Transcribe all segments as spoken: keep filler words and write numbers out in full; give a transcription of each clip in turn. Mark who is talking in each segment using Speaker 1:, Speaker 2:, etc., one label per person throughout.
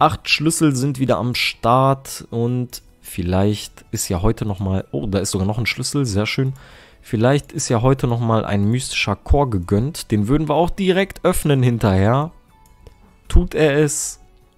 Speaker 1: Acht Schlüssel sind wieder am Start und vielleicht ist ja heute nochmal... Oh, da ist sogar noch ein Schlüssel, sehr schön. Vielleicht ist ja heute nochmal ein mystischer Chor gegönnt. Den würden wir auch direkt öffnen hinterher. Tut er es?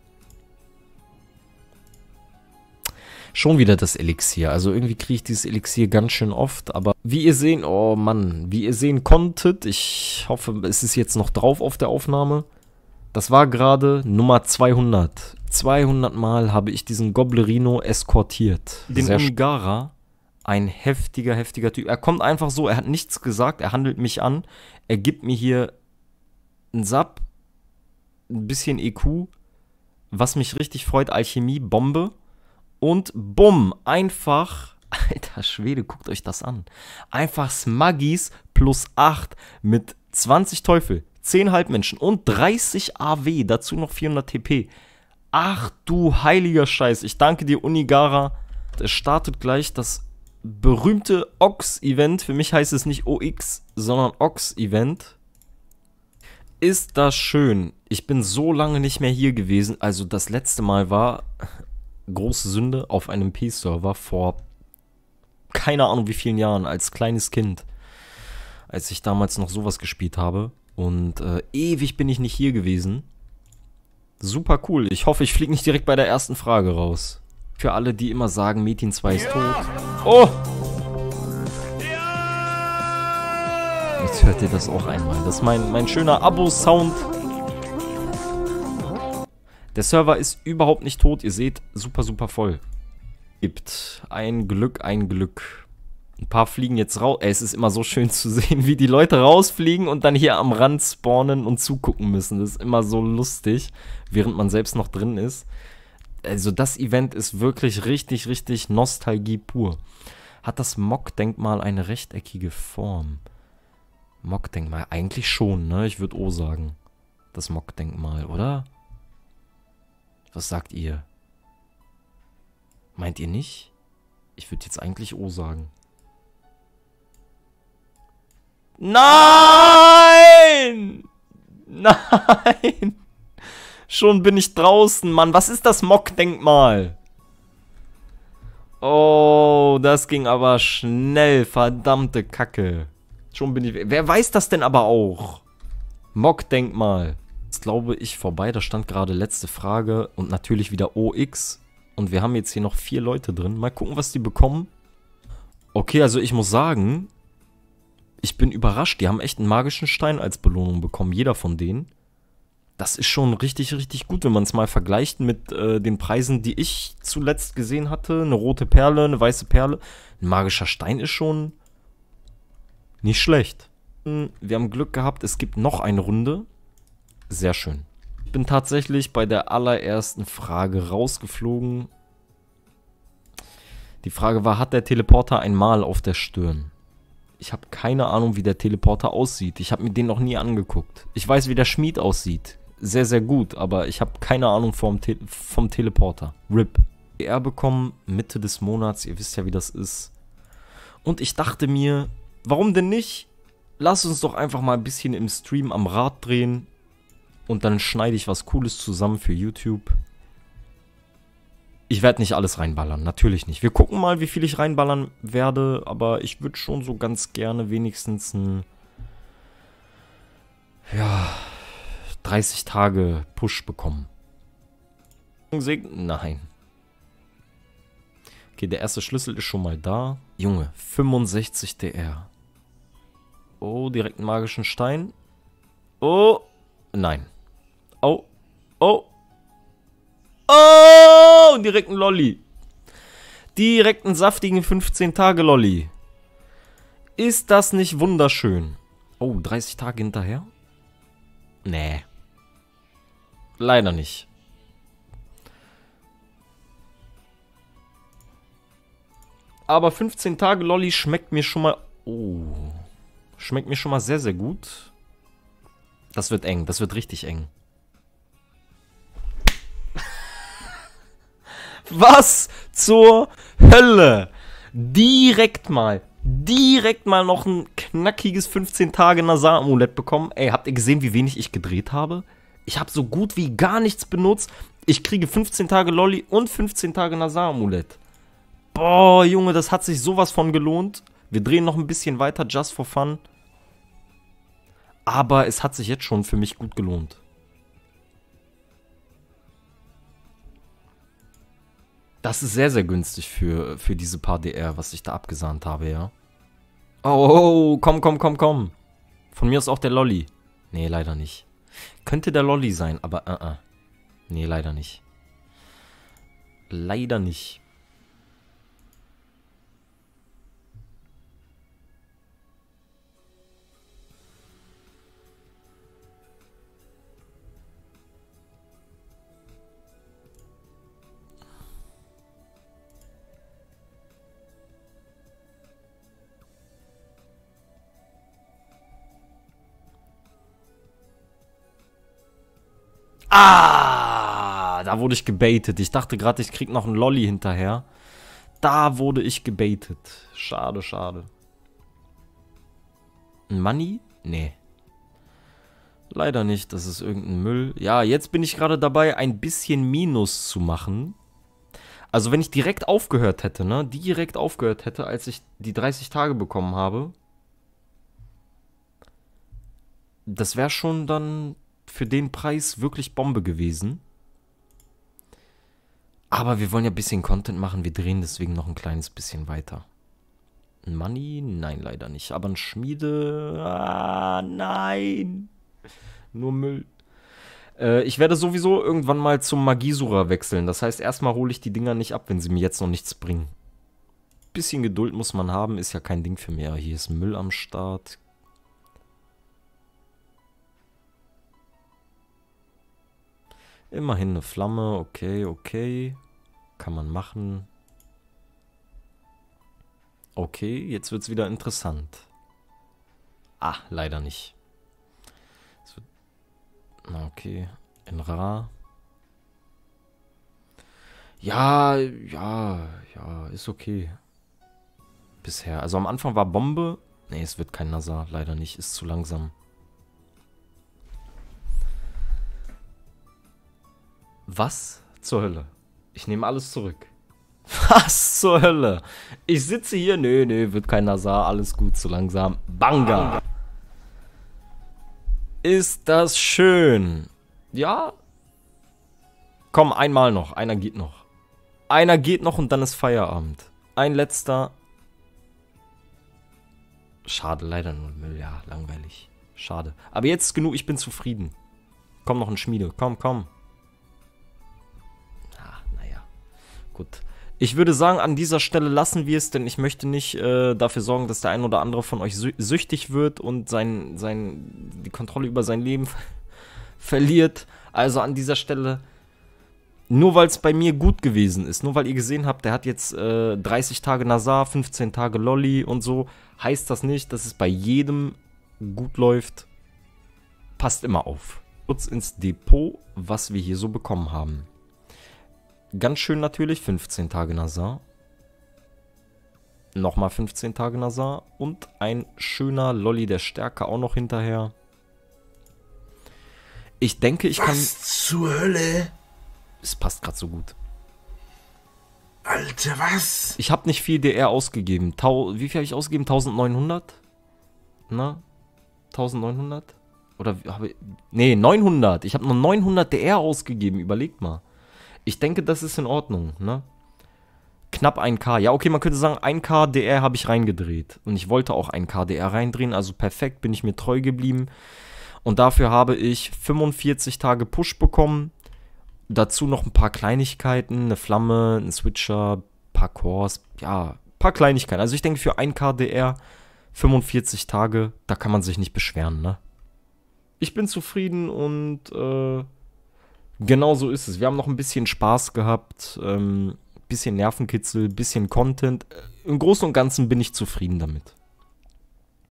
Speaker 1: Schon wieder das Elixier. Also irgendwie kriege ich dieses Elixier ganz schön oft. Aber wie ihr sehen... Oh Mann, wie ihr sehen konntet... Ich hoffe, es ist jetzt noch drauf auf der Aufnahme. Das war gerade Nummer zweihundert. zweihundert Mal habe ich diesen Goblerino eskortiert. Den Onigara, ein heftiger, heftiger Typ. Er kommt einfach so, er hat nichts gesagt, er handelt mich an. Er gibt mir hier einen Sap, ein bisschen E Q, was mich richtig freut, Alchemie, Bombe. Und bumm, einfach, alter Schwede, guckt euch das an. Einfach Smuggis plus acht mit zwanzig Teufel. zehn Halbmenschen und dreißig A W, dazu noch vierhundert T P. Ach du heiliger Scheiß, ich danke dir, Onigara. Es startet gleich das berühmte Ox-Event. Für mich heißt es nicht O X, sondern Ox-Event. Ist das schön. Ich bin so lange nicht mehr hier gewesen. Also das letzte Mal war, große Sünde, auf einem P-Server vor keine Ahnung wie vielen Jahren, als kleines Kind. Als ich damals noch sowas gespielt habe. Und äh, ewig bin ich nicht hier gewesen. Super cool. Ich hoffe, ich fliege nicht direkt bei der ersten Frage raus. Für alle, die immer sagen, Metin zwei ist tot. Oh! Jetzt hört ihr das auch einmal. Das ist mein, mein schöner Abo-Sound. Der Server ist überhaupt nicht tot. Ihr seht, super, super voll. Gibt ein Glück, ein Glück. Ein paar fliegen jetzt raus. Ey, es ist immer so schön zu sehen, wie die Leute rausfliegen und dann hier am Rand spawnen und zugucken müssen. Das ist immer so lustig, während man selbst noch drin ist. Also das Event ist wirklich richtig, richtig Nostalgie pur. Hat das Mok-Denkmal eine rechteckige Form? Mok-Denkmal, eigentlich schon, ne? Ich würde O sagen. Das Mok-Denkmal, oder? Was sagt ihr? Meint ihr nicht? Ich würde jetzt eigentlich O sagen. Nein! Nein! Schon bin ich draußen, Mann. Was ist das Mok-Denkmal? Oh, das ging aber schnell. Verdammte Kacke. Schon bin ich... Wer weiß das denn aber auch? Mok-Denkmal. Jetzt glaube ich vorbei. Da stand gerade letzte Frage. Und natürlich wieder O X. Und wir haben jetzt hier noch vier Leute drin. Mal gucken, was die bekommen. Okay, also ich muss sagen... Ich bin überrascht, die haben echt einen magischen Stein als Belohnung bekommen, jeder von denen. Das ist schon richtig, richtig gut, wenn man es mal vergleicht mit äh, den Preisen, die ich zuletzt gesehen hatte. Eine rote Perle, eine weiße Perle. Ein magischer Stein ist schon nicht schlecht. Wir haben Glück gehabt, es gibt noch eine Runde. Sehr schön. Ich bin tatsächlich bei der allerersten Frage rausgeflogen. Die Frage war, hat der Teleporter ein Mal auf der Stirn? Ich habe keine Ahnung, wie der Teleporter aussieht. Ich habe mir den noch nie angeguckt. Ich weiß, wie der Schmied aussieht. Sehr, sehr gut, aber ich habe keine Ahnung vom, Te vom Teleporter. R I P. Er bekommen Mitte des Monats, ihr wisst ja, wie das ist. Und ich dachte mir, warum denn nicht? Lass uns doch einfach mal ein bisschen im Stream am Rad drehen. Und dann schneide ich was Cooles zusammen für YouTube. Ich werde nicht alles reinballern, natürlich nicht. Wir gucken mal, wie viel ich reinballern werde, aber ich würde schon so ganz gerne wenigstens ein, ja, dreißig Tage Push bekommen. Nein. Okay, der erste Schlüssel ist schon mal da. Junge, fünfundsechzig D R. Oh, direkt einen magischen Stein. Oh, nein. Oh, oh. Oh, direkt ein Lolli. Direkt einen saftigen fünfzehn Tage Lolli. Ist das nicht wunderschön? Oh, dreißig Tage hinterher? Nee. Leider nicht. Aber fünfzehn Tage Lolli schmeckt mir schon mal... Oh. Schmeckt mir schon mal sehr, sehr gut. Das wird eng. Das wird richtig eng. Was zur Hölle? Direkt mal, direkt mal noch ein knackiges fünfzehn Tage Nazar-Amulett bekommen. Ey, habt ihr gesehen, wie wenig ich gedreht habe? Ich habe so gut wie gar nichts benutzt. Ich kriege fünfzehn Tage Lolli und fünfzehn Tage Nazar-Amulett. Boah, Junge, das hat sich sowas von gelohnt. Wir drehen noch ein bisschen weiter, just for fun. Aber es hat sich jetzt schon für mich gut gelohnt. Das ist sehr, sehr günstig für, für diese paar D R, was ich da abgesahnt habe, ja. Oh, komm, komm, komm, komm. Von mir ist auch der Lolli. Nee, leider nicht. Könnte der Lolli sein, aber uh -uh. Nee, leider nicht. Leider nicht. Ah, da wurde ich gebaitet. Ich dachte gerade, ich krieg noch einen Lolli hinterher. Da wurde ich gebaitet. Schade, schade. Ein Money? Nee. Leider nicht, das ist irgendein Müll. Ja, jetzt bin ich gerade dabei, ein bisschen Minus zu machen. Also wenn ich direkt aufgehört hätte, ne? Direkt aufgehört hätte, als ich die dreißig Tage bekommen habe. Das wäre schon dann für den Preis wirklich Bombe gewesen. Aber wir wollen ja ein bisschen Content machen. Wir drehen deswegen noch ein kleines bisschen weiter. Ein Money? Nein, leider nicht. Aber ein Schmiede? Ah, nein. Nur Müll. Äh, ich werde sowieso irgendwann mal zum Magiesura wechseln. Das heißt, erstmal hole ich die Dinger nicht ab, wenn sie mir jetzt noch nichts bringen. Bisschen Geduld muss man haben. Ist ja kein Ding für mich. Hier ist Müll am Start. Immerhin eine Flamme, okay, okay. Kann man machen. Okay, jetzt wird es wieder interessant. Ah, leider nicht. Na, okay. In Ra. Ja, ja, ja, ist okay. Bisher. Also am Anfang war Bombe. Nee, es wird kein Nazar, leider nicht. Ist zu langsam. Was zur Hölle? Ich nehme alles zurück. Was zur Hölle? Ich sitze hier. Nö, nö, wird kein Nazar. Alles gut, zu langsam. Banga. Ist das schön. Ja. Komm, einmal noch. Einer geht noch. Einer geht noch und dann ist Feierabend. Ein letzter. Schade, leider nur Müll. Ja, langweilig. Schade. Aber jetzt ist genug. Ich bin zufrieden. Komm, noch ein Schmiede. Komm, komm. Gut. Ich würde sagen, an dieser Stelle lassen wir es, denn ich möchte nicht äh, dafür sorgen, dass der ein oder andere von euch sü süchtig wird und sein, sein, die Kontrolle über sein Leben verliert. Also an dieser Stelle, nur weil es bei mir gut gewesen ist, nur weil ihr gesehen habt, der hat jetzt äh, dreißig Tage Nazar, fünfzehn Tage Lolli und so, heißt das nicht, dass es bei jedem gut läuft. Passt immer auf. Kurz ins Depot, was wir hier so bekommen haben. Ganz schön natürlich, fünfzehn Tage Nazar. Nochmal fünfzehn Tage Nazar. Und ein schöner Lolli der Stärke auch noch hinterher. Ich denke, ich kann...
Speaker 2: Was zur Hölle?
Speaker 1: Es passt gerade so gut.
Speaker 2: Alter, was?
Speaker 1: Ich habe nicht viel D R ausgegeben. Tau Wie viel habe ich ausgegeben? eintausendneunhundert? Na? eintausendneunhundert? Oder habe ich... Nee, neunhundert. Ich habe nur neunhundert D R ausgegeben. Überlegt mal. Ich denke, das ist in Ordnung, ne? Knapp ein K. Ja, okay, man könnte sagen, ein K D R habe ich reingedreht. Und ich wollte auch ein K D R reindrehen, also perfekt, bin ich mir treu geblieben. Und dafür habe ich fünfundvierzig Tage Push bekommen. Dazu noch ein paar Kleinigkeiten, eine Flamme, ein Switcher, ein paar Cores, ja, ein paar Kleinigkeiten. Also ich denke, für ein K D R, fünfundvierzig Tage, da kann man sich nicht beschweren, ne? Ich bin zufrieden und, äh... genau so ist es. Wir haben noch ein bisschen Spaß gehabt, ähm, bisschen Nervenkitzel, bisschen Content. Im Großen und Ganzen bin ich zufrieden damit.